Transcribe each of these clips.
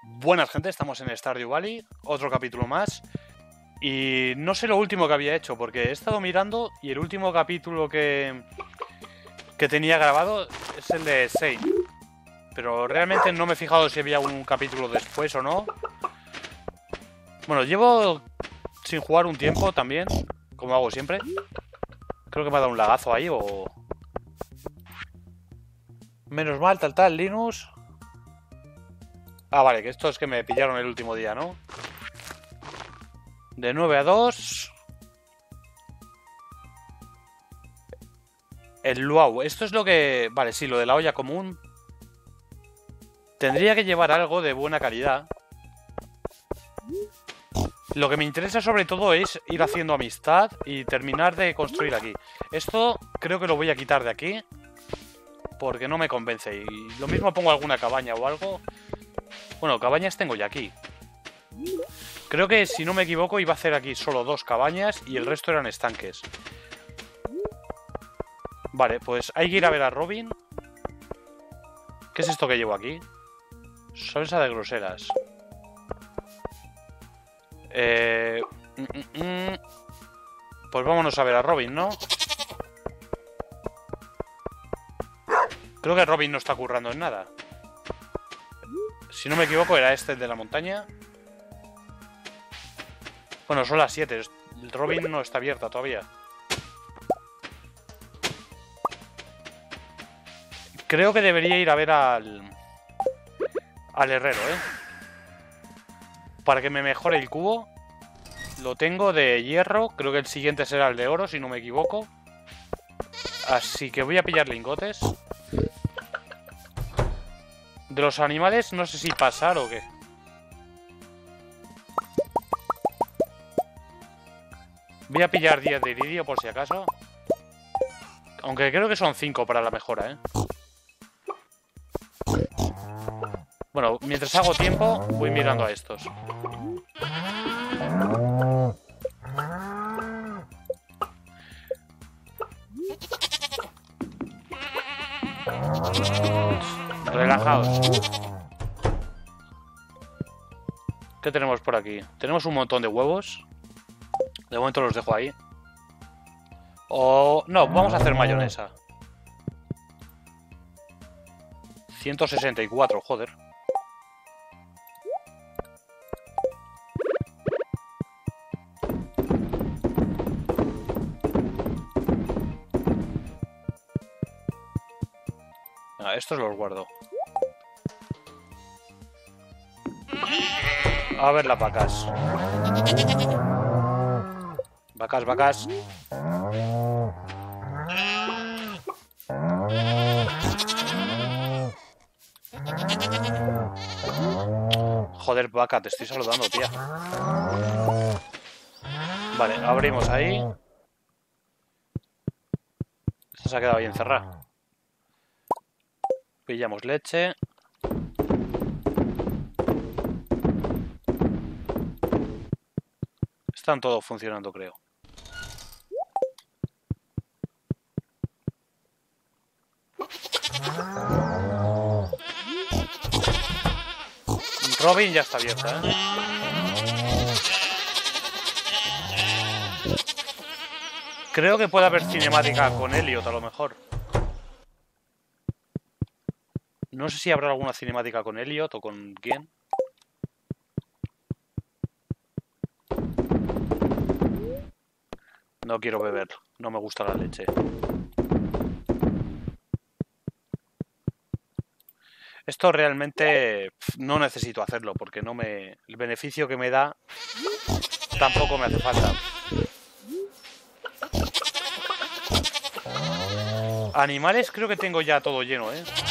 Buenas, gente, estamos en Stardew Valley, otro capítulo más. Y no sé lo último que había hecho, porque he estado mirando y el último capítulo que tenía grabado es el de Saint. Pero realmente no me he fijado si había un capítulo después o no. Bueno, llevo sin jugar un tiempo también, como hago siempre. Creo que me ha dado un lagazo ahí o... Menos mal, tal, Linux. Ah, vale, que esto es que me pillaron el último día, ¿no? De 9 a 2. El luau. Esto es lo que... Vale, sí, lo de la olla común. Tendría que llevar algo de buena calidad. Lo que me interesa sobre todo es ir haciendo amistad y terminar de construir aquí. Esto creo que lo voy a quitar de aquí, porque no me convence. Y lo mismo pongo alguna cabaña o algo. Bueno, cabañas tengo ya aquí. Creo que, si no me equivoco, iba a hacer aquí solo 2 cabañas y el resto eran estanques. Vale, pues hay que ir a ver a Robin. ¿Qué es esto que llevo aquí? Salsa de groseras. Pues vámonos a ver a Robin, ¿no? Creo que Robin no está currando en nada. Si no me equivoco, era este el de la montaña. Bueno, son las 7. El Robin no está abierta todavía. Creo que debería ir a ver al herrero, para que me mejore el cubo. Lo tengo de hierro. Creo que el siguiente será el de oro, si no me equivoco. Así que voy a pillar lingotes. De los animales no sé si pasar o qué. Voy a pillar 10 de iridio por si acaso. Aunque creo que son 5 para la mejora, Bueno, mientras hago tiempo, voy mirando a estos. Relajaos. ¿Qué tenemos por aquí? Tenemos un montón de huevos. De momento los dejo ahí. O... no, vamos a hacer mayonesa. 164, joder. Ah, estos los guardo. A ver las vacas. Vacas. Joder, vaca, te estoy saludando, tía. Vale, abrimos ahí. Esta se ha quedado ahí encerrada. Pillamos leche. Están todos funcionando, creo. Robin ya está abierta, Creo que puede haber cinemática con Elliot, a lo mejor. No sé si habrá alguna cinemática con Elliot o con quién. No quiero beber, no me gusta la leche. Esto realmente no necesito hacerlo porque no me... el beneficio que me da tampoco me hace falta. Animales creo que tengo ya todo lleno,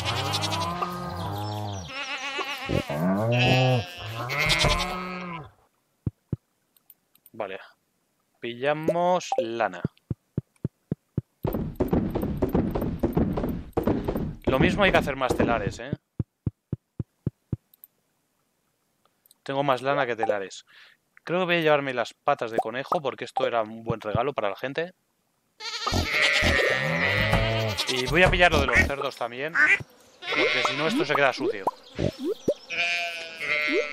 Vale. Pillamos lana. Lo mismo hay que hacer más telares, Tengo más lana que telares. Creo que voy a llevarme las patas de conejo porque esto era un buen regalo para la gente. Y voy a pillar lo de los cerdos también, porque si no esto se queda sucio.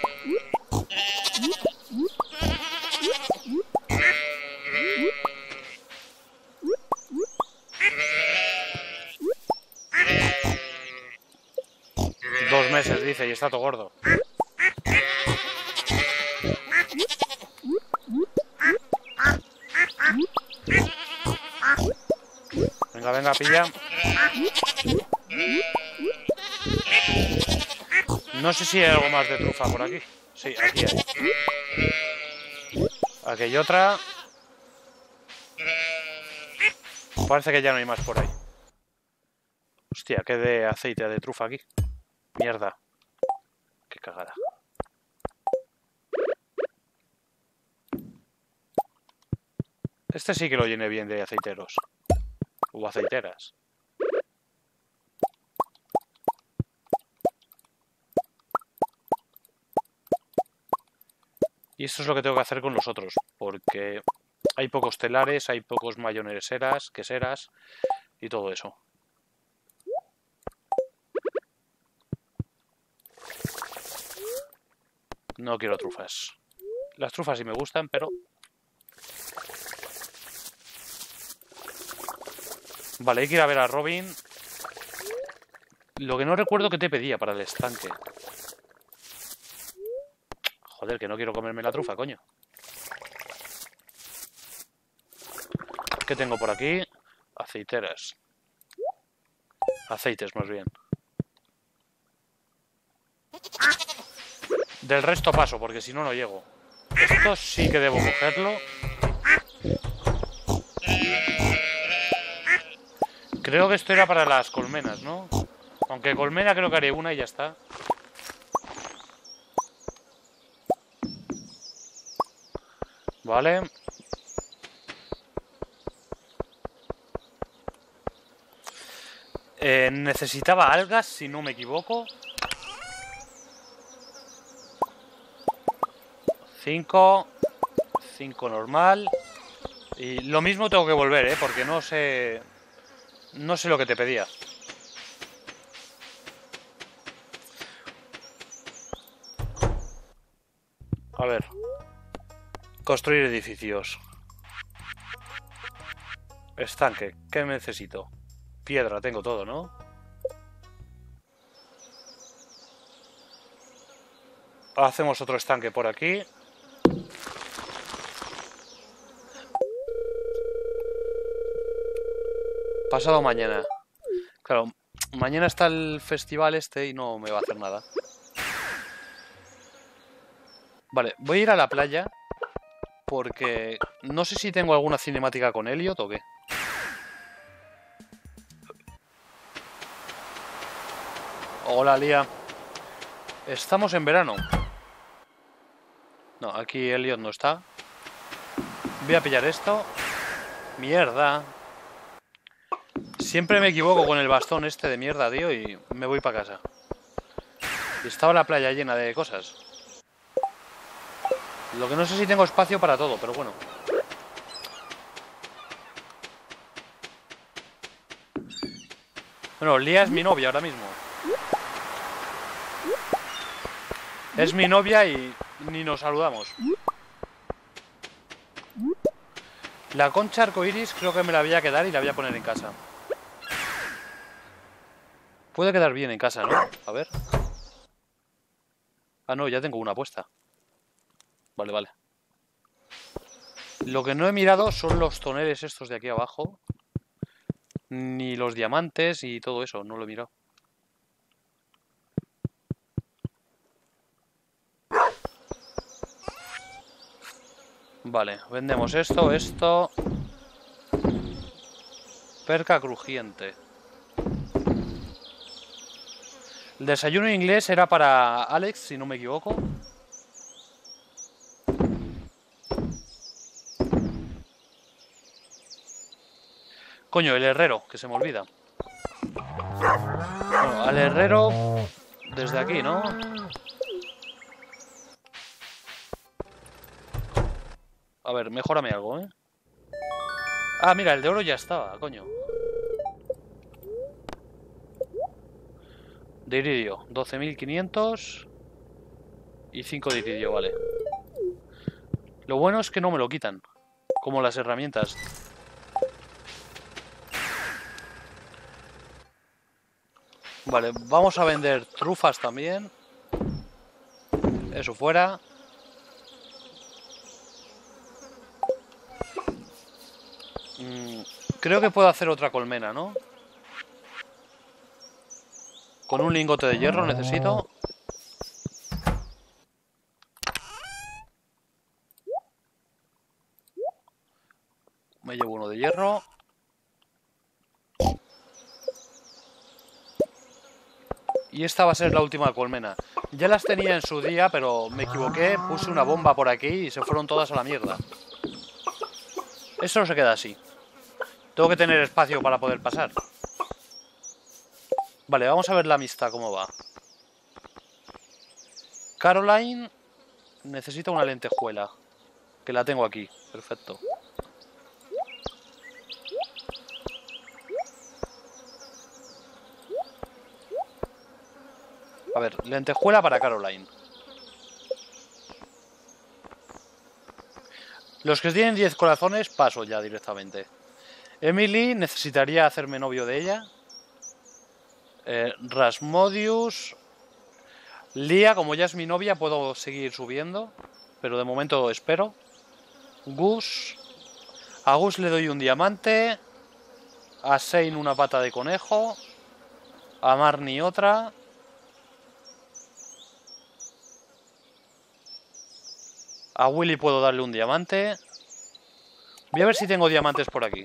2 meses, dice, y está todo gordo. Venga, venga, pilla. No sé si hay algo más de trufa por aquí. Sí, aquí hay. Aquí hay otra. Parece que ya no hay más por ahí. Hostia, qué de aceite de trufa aquí. Mierda. Qué cagada. Este sí que lo llené bien de aceiteros. O aceiteras. Y esto es lo que tengo que hacer con los otros. Porque hay pocos telares, hay pocos mayoneseras, queseras y todo eso. No quiero trufas. Las trufas sí me gustan, pero... Vale, hay que ir a ver a Robin. Lo que no recuerdo que te pedía para el estanque. Joder, que no quiero comerme la trufa, coño. ¿Qué tengo por aquí? Aceiteras. Aceites, más bien. Del resto paso, porque si no, no llego. Esto sí que debo cogerlo. Creo que esto era para las colmenas, ¿no? Aunque colmena creo que haré una y ya está. Vale. Necesitaba algas, si no me equivoco. 5 normal. Y lo mismo tengo que volver, porque no sé lo que te pedía. A ver. Construir edificios. Estanque. ¿Qué necesito? Piedra, tengo todo, ¿no? Hacemos otro estanque por aquí. Pasado mañana. Claro, mañana está el festival este y no me va a hacer nada. Vale, voy a ir a la playa porque no sé si tengo alguna cinemática con Elliot o qué. Hola, Lía. Estamos en verano. No, aquí Elliot no está. Voy a pillar esto. Mierda. Siempre me equivoco con el bastón este de mierda, tío, y me voy para casa. Y estaba la playa llena de cosas. Lo que no sé si tengo espacio para todo, pero bueno. Bueno, Lía es mi novia ahora mismo. Es mi novia y ni nos saludamos. La concha arcoiris creo que me la voy a quedar y la voy a poner en casa. Puede quedar bien en casa, ¿no? A ver. Ah, no, ya tengo una puesta. Vale, vale. Lo que no he mirado son los toneles estos de aquí abajo. Ni los diamantes y todo eso, no lo he mirado. Vale, vendemos esto. Perca crujiente. El desayuno inglés era para Alex, si no me equivoco. Coño, el herrero, que se me olvida. Bueno, al herrero desde aquí, ¿no? A ver, mejórame algo, ¿eh? Ah, mira, el de oro ya estaba, coño. De iridio, 12.500 y 5 de iridio, vale. Lo bueno es que no me lo quitan, como las herramientas. Vale, vamos a vender trufas también. Eso fuera. Creo que puedo hacer otra colmena, ¿no? Con un lingote de hierro necesito. Me llevo uno de hierro. Y esta va a ser la última colmena. Ya las tenía en su día, pero me equivoqué. Puse una bomba por aquí y se fueron todas a la mierda. Eso no se queda así. Tengo que tener espacio para poder pasar. Vale, vamos a ver la amistad cómo va. Caroline necesita una lentejuela. Que la tengo aquí. Perfecto. A ver, lentejuela para Caroline. Los que tienen 10 corazones paso ya directamente. Emily necesitaría hacerme novio de ella. Rasmodius. Lía, como ya es mi novia, puedo seguir subiendo. Pero de momento espero. Gus. A Gus le doy un diamante. A Shane una pata de conejo. A Marnie otra. A Willy puedo darle un diamante. Voy a ver si tengo diamantes por aquí.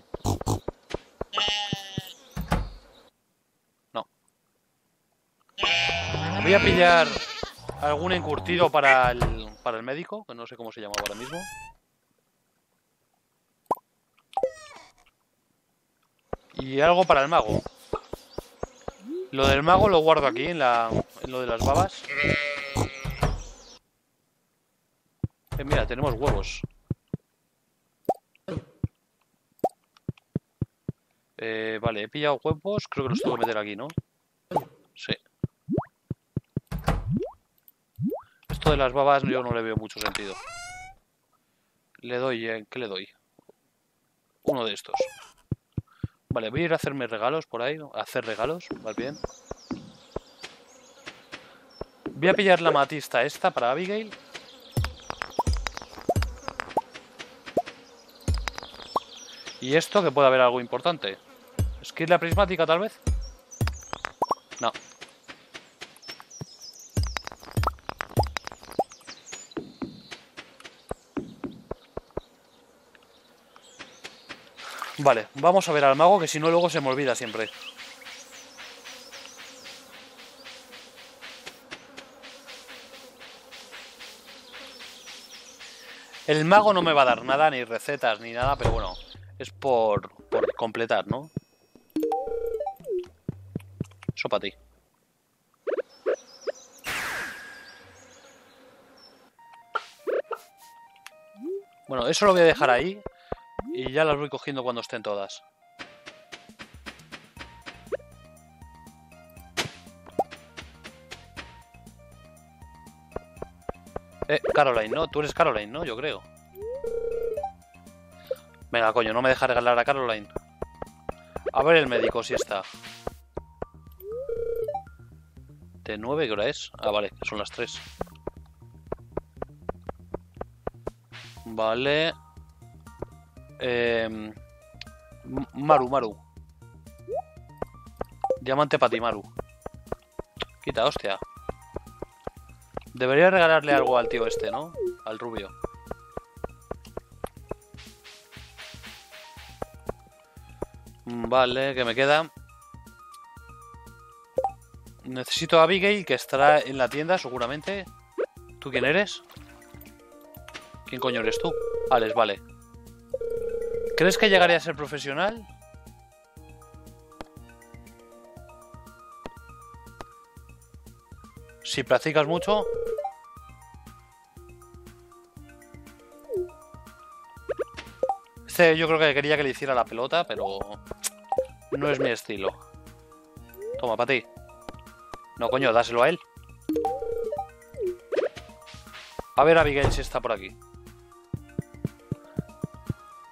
No. Voy a pillar algún encurtido para el médico, que no sé cómo se llama ahora mismo. Y algo para el mago. Lo del mago lo guardo aquí en lo de las babas. Mira, tenemos huevos. Vale, he pillado huevos. Creo que los tengo que meter aquí, ¿no? Sí. Esto de las babas yo no le veo mucho sentido. Le doy... ¿qué le doy? Uno de estos. Vale, voy a ir a hacerme regalos por ahí. A hacer regalos, más bien. Voy a pillar la amatista esta para Abigail. Y esto, que puede haber algo importante. ¿Es que es la prismática, tal vez? No. Vale, vamos a ver al mago, que si no luego se me olvida siempre. El mago no me va a dar nada, ni recetas, ni nada, pero bueno, es por completar, ¿no? Eso para ti. Bueno, eso lo voy a dejar ahí y ya las voy cogiendo cuando estén todas. Caroline, ¿no? Tú eres Caroline, ¿no? Yo creo. Venga, coño, no me deja regalar a Caroline. A ver el médico si está. ¿De 9 qué hora es? Ah, vale, son las 3. Vale. Maru. Diamante para ti, Maru. Quita, hostia. Debería regalarle algo al tío este, ¿no? Al rubio. Vale, ¿qué me queda? Necesito a Abigail, que estará en la tienda seguramente. ¿Tú quién eres? ¿Quién coño eres tú? Alex, vale. ¿Crees que llegaré a ser profesional? Si practicas mucho. Yo creo que quería que le hiciera la pelota, pero no es mi estilo. Toma, para ti. No, coño, dáselo a él. A ver, Abigail, si está por aquí.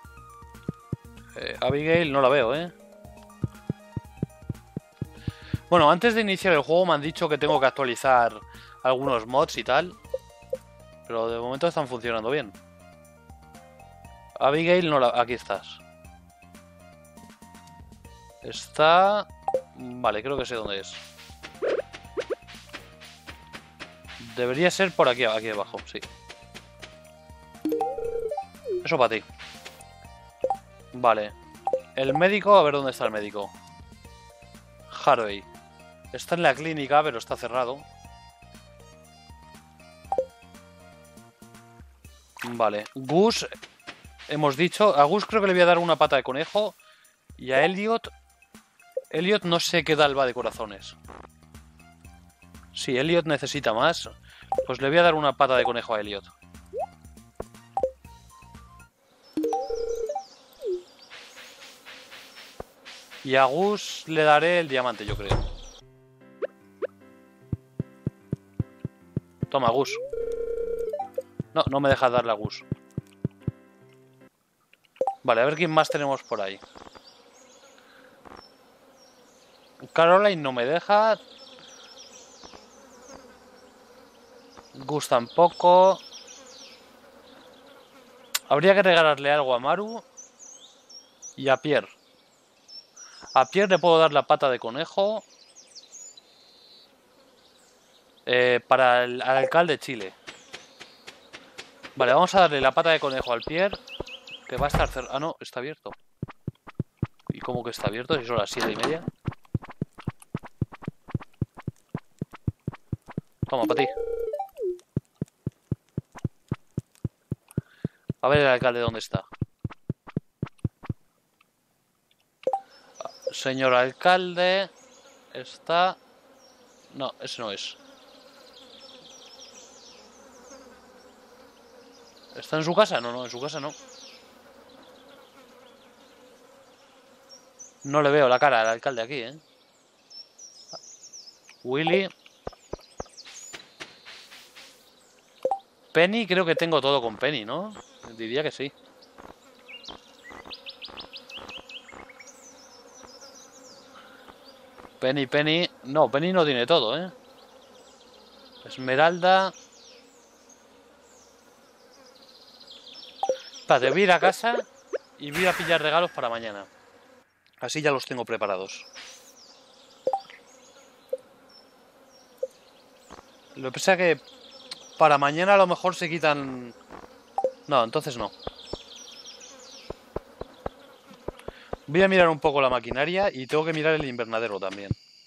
Abigail no la veo, ¿eh? Bueno, antes de iniciar el juego me han dicho que tengo que actualizar algunos mods y tal. Pero de momento están funcionando bien. Abigail, no la... Aquí estás. Está... Vale, creo que sé dónde es. Debería ser por aquí, aquí abajo, sí. Eso para ti. Vale. El médico, a ver dónde está el médico. Harvey. Está en la clínica, pero está cerrado. Vale. Gus, hemos dicho... A Gus creo que le voy a dar una pata de conejo. Y a Elliot... Elliot no sé qué tal va de corazones. Sí, Elliot necesita más. Pues le voy a dar una pata de conejo a Elliot. Y a Gus le daré el diamante, yo creo. Toma, Gus. No, no me dejas darle a Gus. Vale, a ver quién más tenemos por ahí. Caroline no me deja. Gus tampoco. Habría que regalarle algo a Maru. Y a Pierre. A Pierre le puedo dar la pata de conejo. Para el al alcalde de Chile. Vale, vamos a darle la pata de conejo al Pierre. Que va a estar cerrado. Ah, no, está abierto. ¿Y cómo que está abierto? Si son las 7:30. Toma, para ti. A ver el alcalde dónde está. Señor alcalde. Está... No, ese no es. ¿Está en su casa? No, no, en su casa no. No le veo la cara al alcalde aquí, ¿eh? Willy. Penny, creo que tengo todo con Penny, ¿no? Diría que sí. Penny, Penny... No, Penny no tiene todo, ¿eh? Esmeralda... Espérate, voy a ir a casa y voy a pillar regalos para mañana. Así ya los tengo preparados. Lo que pasa es que para mañana a lo mejor se quitan... No, entonces no. Voy a mirar un poco la maquinaria y tengo que mirar el invernadero también.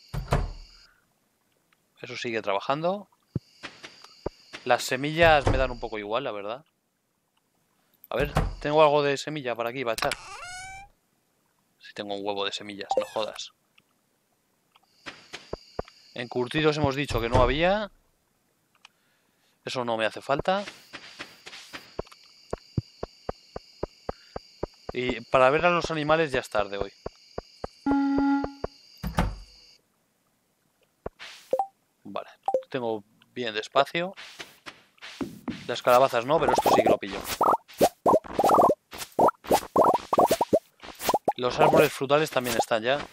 Eso sigue trabajando. Las semillas me dan un poco igual, la verdad. A ver, tengo algo de semilla para aquí, para echar. Si tengo un huevo de semillas, no jodas. Encurtidos hemos dicho que no había. Eso no me hace falta. Y para ver a los animales ya es tarde hoy. Vale, tengo bien de espacio. Las calabazas no, pero esto sí que lo pillo. Los árboles frutales también están ya.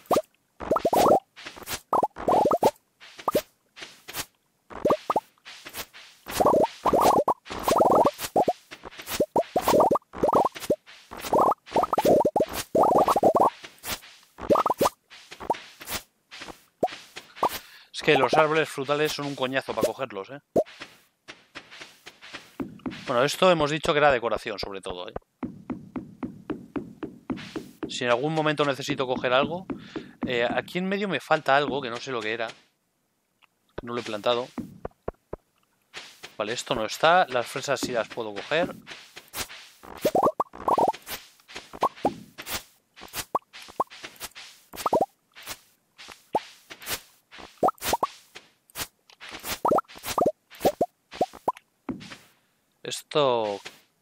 Es que los árboles frutales son un coñazo para cogerlos, ¿eh? Bueno, esto hemos dicho que era decoración, sobre todo, ¿eh? Si en algún momento necesito coger algo... aquí en medio me falta algo, que no sé lo que era. No lo he plantado. Vale, esto no está. Las fresas sí las puedo coger. Esto...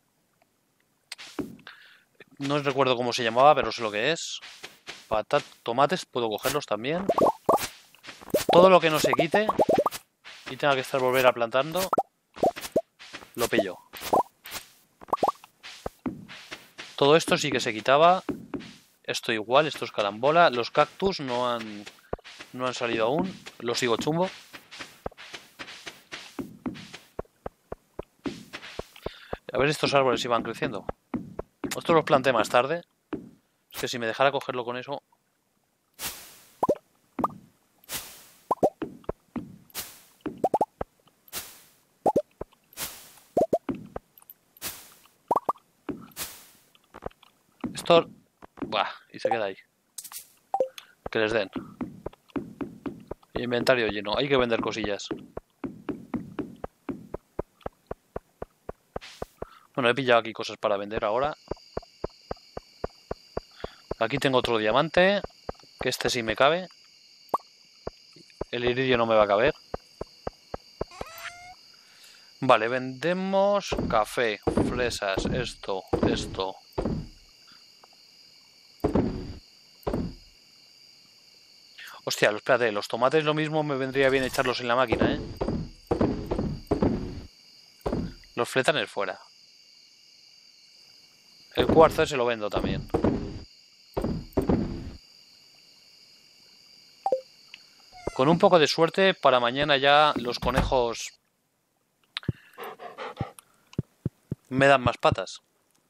No recuerdo cómo se llamaba, pero sé lo que es. Tomates puedo cogerlos también. Todo lo que no se quite y tenga que estar volver a plantando, lo pillo. Todo esto sí que se quitaba. Esto igual, esto es carambola. Los cactus no han No han salido aún. Lo sigo chumbo. A ver estos árboles si van creciendo. Esto los planté más tarde. Es que si me dejara cogerlo con eso... Esto... Buah, y se queda ahí. Que les den. Inventario lleno. Hay que vender cosillas. Bueno, he pillado aquí cosas para vender ahora. Aquí tengo otro diamante. Que este sí me cabe. El iridio no me va a caber. Vale, vendemos café, fresas, esto. Hostia, espérate, los tomates lo mismo me vendría bien echarlos en la máquina, ¿eh? Los fletanes fuera. El cuarzo ese lo vendo también. Con un poco de suerte, para mañana ya los conejos me dan más patas.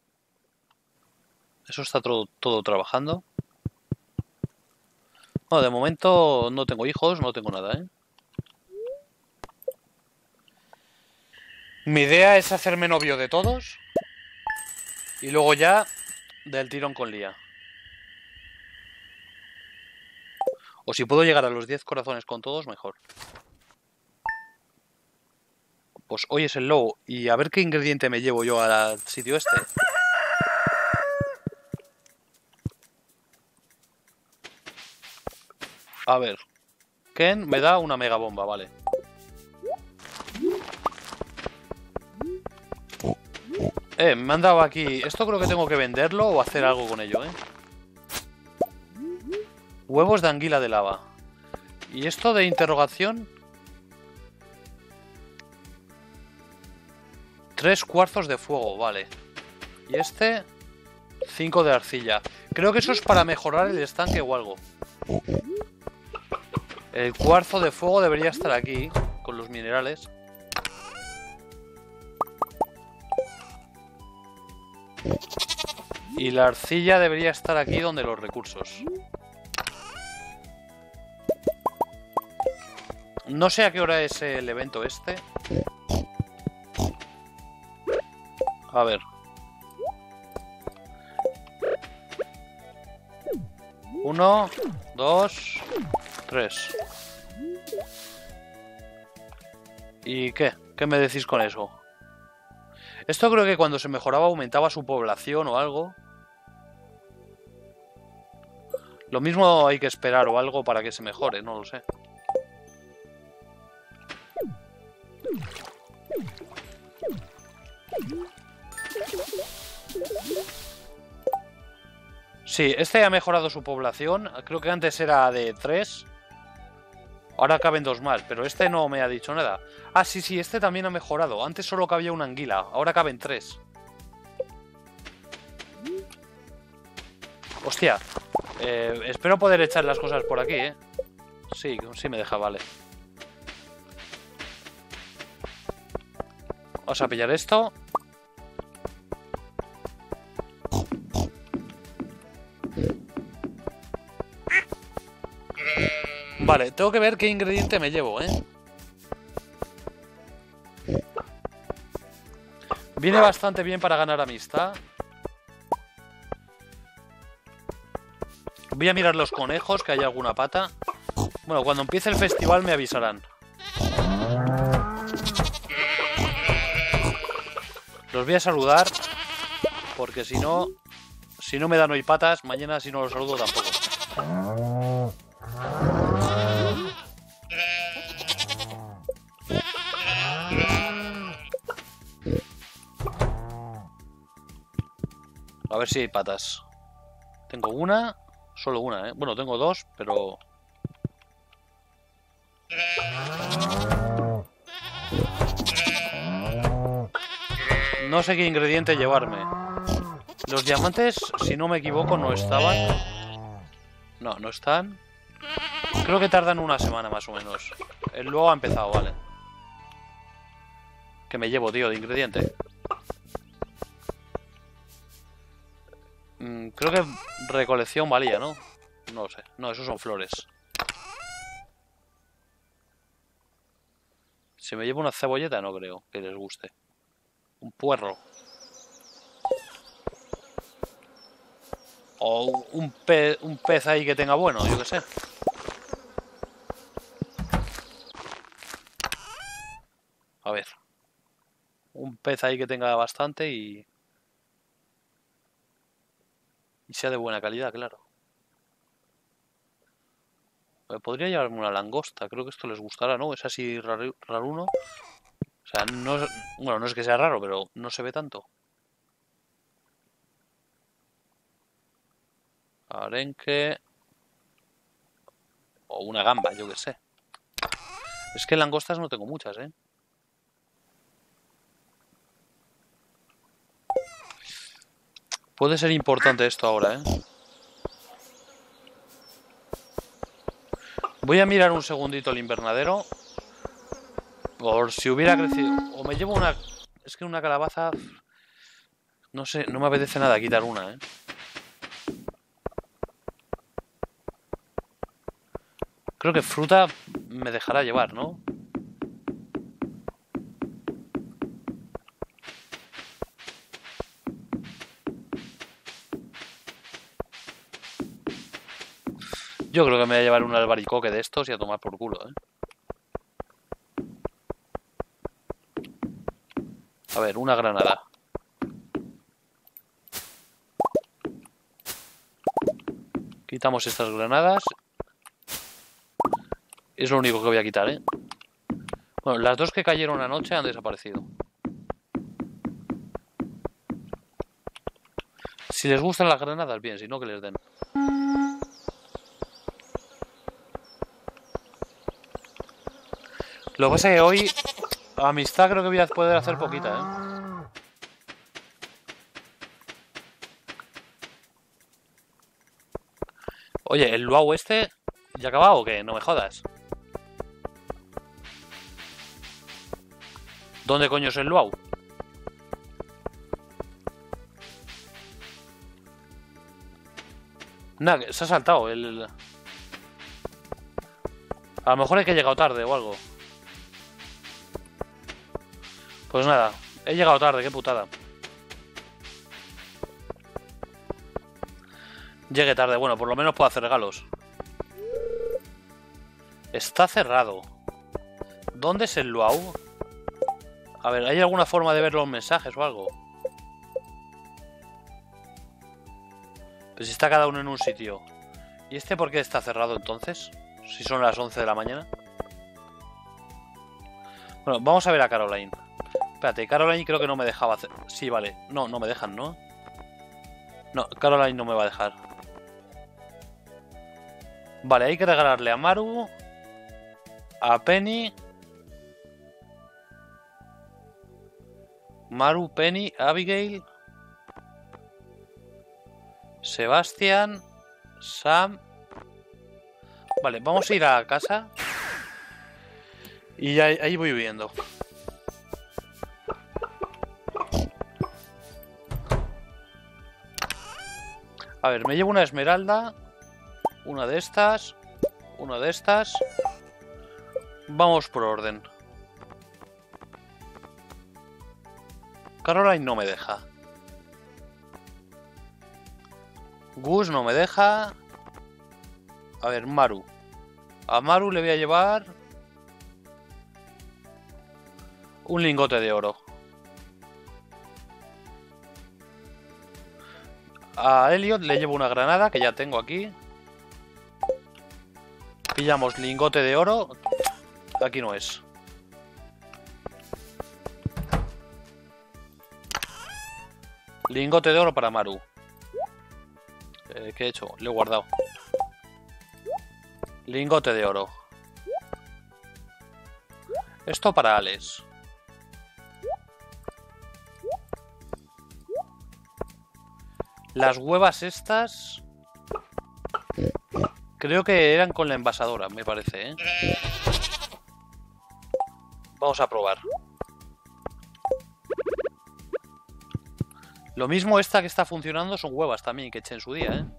Eso está todo trabajando. Bueno, de momento no tengo hijos, no tengo nada, ¿eh? Mi idea es hacerme novio de todos. Y luego ya del tirón con Lía. O si puedo llegar a los 10 corazones con todos, mejor. Pues hoy es el lobo. Y a ver qué ingrediente me llevo yo al sitio este. A ver. Ken me da una mega bomba, vale. Me han dado aquí... Esto creo que tengo que venderlo o hacer algo con ello, ¿eh? Huevos de anguila de lava. ¿Y esto de interrogación? 3 cuarzos de fuego, vale. Y este... 5 de arcilla. Creo que eso es para mejorar el estanque o algo. El cuarzo de fuego debería estar aquí, con los minerales. Y la arcilla debería estar aquí donde los recursos. No sé a qué hora es el evento este. A ver. 1, 2, 3. ¿Y qué? ¿Qué me decís con eso? Esto creo que cuando se mejoraba aumentaba su población o algo. Lo mismo hay que esperar o algo para que se mejore, no lo sé. Sí, este ha mejorado su población. Creo que antes era de 3. Ahora caben 2 más, pero este no me ha dicho nada. Ah, sí, este también ha mejorado. Antes solo cabía una anguila, ahora caben 3. Hostia. Espero poder echar las cosas por aquí, ¿eh? Sí me deja, vale. Vamos a pillar esto. Vale, tengo que ver qué ingrediente me llevo, ¿eh? Viene bastante bien para ganar amistad. Voy a mirar los conejos, que hay alguna pata. Bueno, cuando empiece el festival me avisarán. Los voy a saludar, porque si no me dan hoy patas, mañana si no los saludo tampoco. A ver si hay patas. Tengo una, solo una, ¿eh? Bueno, tengo 2, pero... No sé qué ingrediente llevarme. Los diamantes, si no me equivoco, no estaban. No están. Creo que tardan una semana más o menos. El luego ha empezado, vale. Que me llevo, tío, de ingrediente. Creo que recolección valía, ¿no? No lo sé. No, esos son flores. Si me llevo una cebolleta, no creo que les guste. Un puerro. O un pez ahí que tenga bueno, yo qué sé. A ver. Un pez ahí que tenga bastante y sea de buena calidad, claro. Podría llevarme una langosta. Creo que esto les gustará, ¿no? Es así raruno. O sea, no es... Bueno, no es que sea raro, pero no se ve tanto. Arenque. O una gamba, yo qué sé. Es que langostas no tengo muchas, ¿eh? Puede ser importante esto ahora, ¿eh? Voy a mirar un segundito el invernadero. Por si hubiera crecido. O me llevo una... Es que una calabaza... No sé, no me apetece nada quitar una, ¿eh? Creo que fruta me dejará llevar, ¿no? Yo creo que me voy a llevar un albaricoque de estos y a tomar por culo, ¿eh? A ver, una granada. Quitamos estas granadas. Es lo único que voy a quitar, ¿eh? Bueno, las dos que cayeron anoche han desaparecido. Si les gustan las granadas, bien, si no, que les den. Lo que pasa es que hoy amistad creo que voy a poder hacer poquita, ¿eh? Oye, ¿el luau este ya ha acabado o qué? No me jodas. ¿Dónde coño es el luau? Nada, se ha saltado el... A lo mejor es que he llegado tarde o algo. Pues nada, he llegado tarde, qué putada. Llegué tarde, bueno, por lo menos puedo hacer regalos. Está cerrado. ¿Dónde es el luau? A ver, ¿hay alguna forma de ver los mensajes o algo? Pues si está cada uno en un sitio. ¿Y este por qué está cerrado entonces? Si son las 11 de la mañana. Bueno, vamos a ver a Caroline. Espérate, Caroline creo que no me dejaba hacer... Sí, vale. No, no me dejan, ¿no? No, Caroline no me va a dejar. Vale, hay que regalarle a Maru, a Penny, Maru, Penny, Abigail, Sebastián, Sam. Vale, vamos a ir a casa. Y ahí voy viendo. A ver, me llevo una esmeralda. Una de estas. Una de estas. Vamos por orden. Caroline no me deja. Gus no me deja. A ver, Maru. A Maru le voy a llevar un lingote de oro. A Elliot le llevo una granada que ya tengo aquí. Pillamos lingote de oro. Aquí no es. Lingote de oro para Maru. ¿Qué he hecho? Le he guardado. Lingote de oro. Esto para Alex. Las huevas estas. Creo que eran con la envasadora, me parece, ¿eh? Vamos a probar. Lo mismo esta que está funcionando son huevas también, que eché en su día, ¿eh?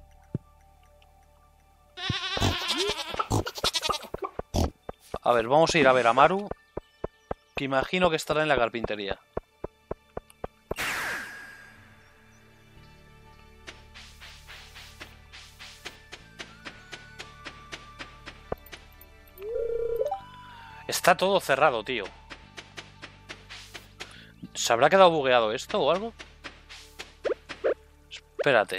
A ver, vamos a ir a ver a Maru, que imagino que estará en la carpintería. Está todo cerrado, tío. ¿Se habrá quedado bugueado esto o algo? Espérate.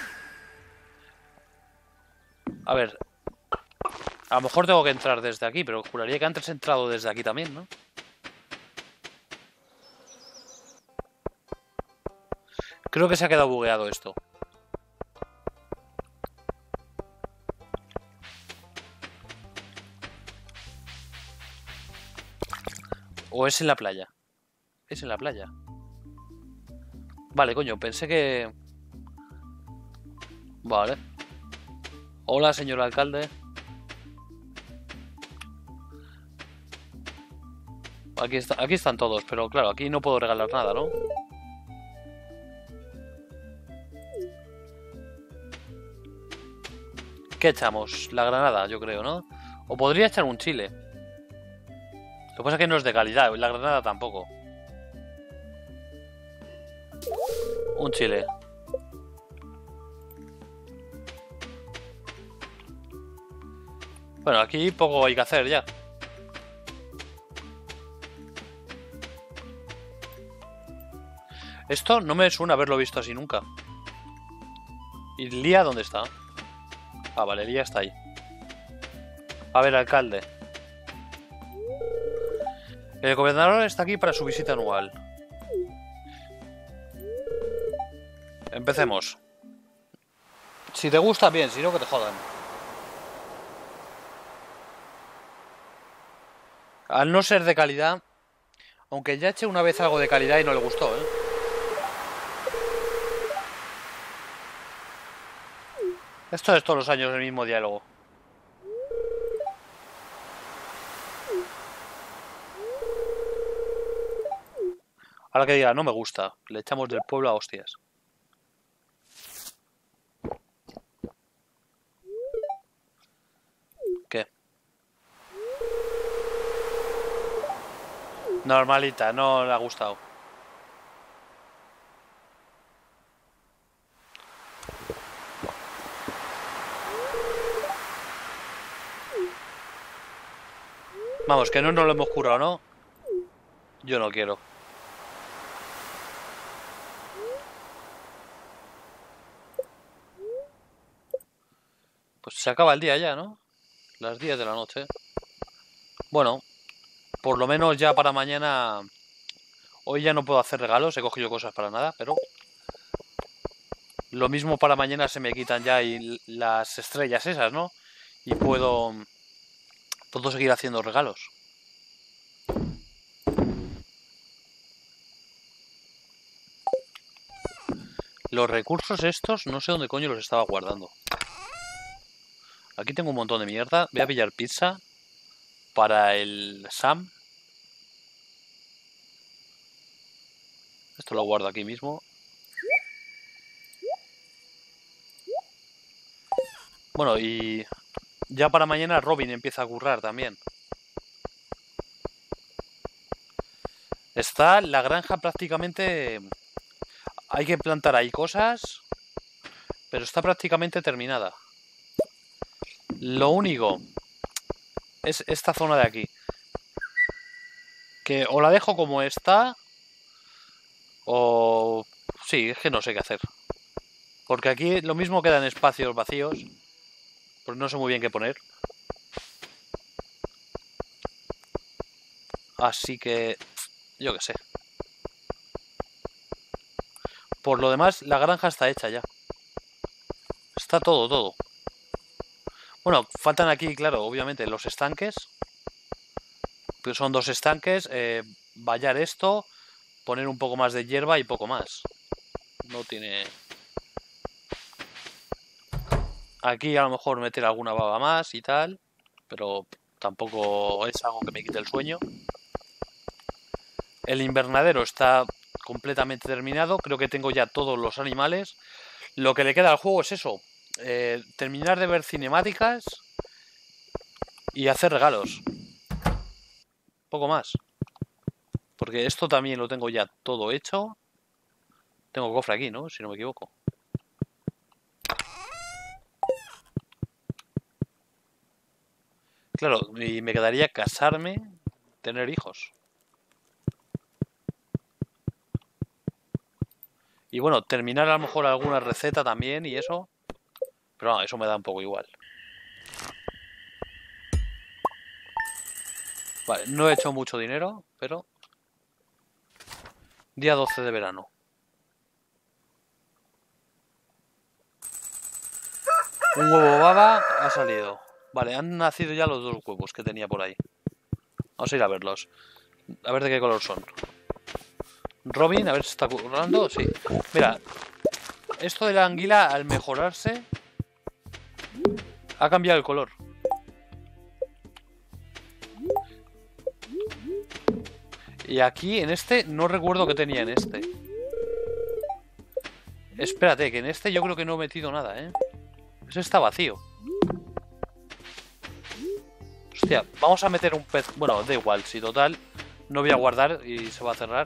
A ver. A lo mejor tengo que entrar desde aquí, pero juraría que antes he entrado desde aquí también, ¿no? Creo que se ha quedado bugueado esto. ¿O es en la playa? Es en la playa. Vale, coño, pensé que... Vale. Hola, señor alcalde. Aquí están todos, pero claro, aquí no puedo regalar nada, ¿no? ¿Qué echamos? La granada, yo creo, ¿no? O podría echar un chile. Lo que pasa es que no es de calidad, la granada tampoco. Un chile. Bueno, aquí poco hay que hacer ya. Esto no me suena haberlo visto así nunca. ¿Y Lía dónde está? Ah, vale, Lía está ahí. A ver, alcalde. El gobernador está aquí para su visita anual. Empecemos. Si te gusta, bien, si no, que te jodan. Al no ser de calidad, aunque ya eché una vez algo de calidad y no le gustó, ¿eh? Esto es todos los años el mismo diálogo. Ahora que diga, no me gusta, le echamos del pueblo a hostias. ¿Qué? Normalita, no le ha gustado. Vamos, que no nos lo hemos curado, ¿no? Yo no quiero. Pues se acaba el día ya, ¿no? Las 10 de la noche. Bueno, por lo menos ya para mañana... Hoy ya no puedo hacer regalos, he cogido cosas para nada, pero... Lo mismo para mañana se me quitan ya y las estrellas esas, ¿no? Y puedo seguir haciendo regalos. Los recursos estos no sé dónde coño los estaba guardando. Aquí tengo un montón de mierda. Voy a pillar pizza para el Sam. Esto lo guardo aquí mismo. Bueno, y ya para mañana Robin empieza a currar también. Está la granja prácticamente... Hay que plantar ahí cosas, pero está prácticamente terminada. Lo único es esta zona de aquí. Que o la dejo como está, o... Sí, es que no sé qué hacer. Porque aquí lo mismo quedan espacios vacíos. Pues no sé muy bien qué poner. Así que... Yo qué sé. Por lo demás, la granja está hecha ya. Está todo. Bueno, faltan aquí, claro, obviamente los estanques. Pues son 2 estanques. Vallar esto. Poner un poco más de hierba y poco más. No tiene... Aquí a lo mejor meter alguna baba más y tal, pero tampoco es algo que me quite el sueño. El invernadero está completamente terminado, creo que tengo ya todos los animales. Lo que le queda al juego es eso, terminar de ver cinemáticas y hacer regalos. Poco más. Porque esto también lo tengo ya todo hecho. Tengo cofre aquí, ¿no? Si no me equivoco. Claro, y me quedaría casarme, tener hijos. Y bueno, terminar a lo mejor alguna receta también y eso. Pero no, eso me da un poco igual. Vale, no he hecho mucho dinero, pero... Día 12 de verano. Un huevo baba ha salido. Vale, han nacido ya los 2 huevos que tenía por ahí. Vamos a ir a verlos. A ver de qué color son. Robin, a ver si está currando. Sí. Mira, esto de la anguila al mejorarse ha cambiado el color. Y aquí en este no recuerdo que tenía en este. Espérate, que en este yo creo que no he metido nada, ¿eh? Ese está vacío. Hostia, vamos a meter un pez. Bueno, da igual, si total no voy a guardar y se va a cerrar.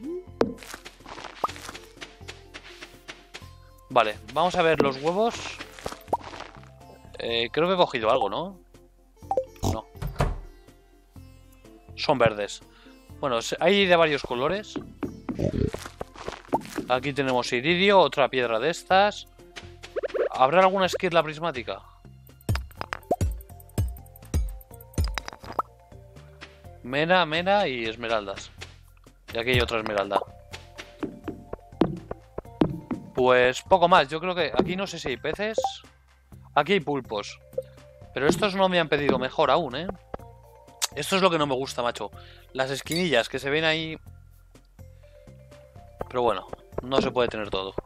Vale, vamos a ver los huevos. Creo que he cogido algo, ¿no? No. Son verdes. Bueno, hay de varios colores. Aquí tenemos iridio, otra piedra de estas. ¿Habrá alguna esquirla prismática? Mena, mena y esmeraldas. Y aquí hay otra esmeralda. Pues poco más. Yo creo que aquí no sé si hay peces. Aquí hay pulpos. Pero estos no me han pedido mejor aún, ¿eh? Esto es lo que no me gusta, macho. Las esquinillas que se ven ahí. Pero bueno, no se puede tener todo.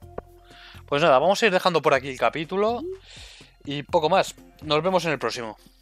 Pues nada, vamos a ir dejando por aquí el capítulo. Y poco más. Nos vemos en el próximo.